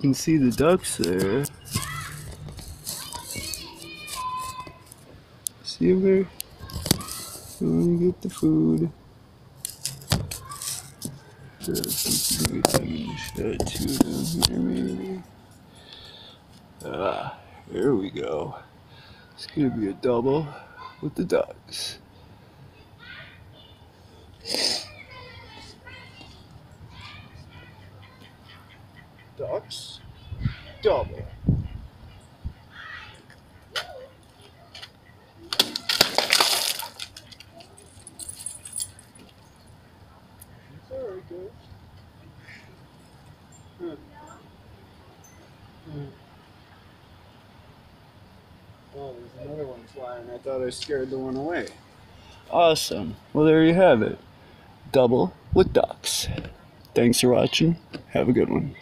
can see the ducks there. See where? Going to get the food. Maybe some in the shed too down here, maybe. Here we go. It's gonna be a double with the ducks. Ducks, double. Sorry, guys. Oh, there's another one flying. I thought I scared the one away. Awesome. Well, there you have it. Double with ducks. Thanks for watching. Have a good one.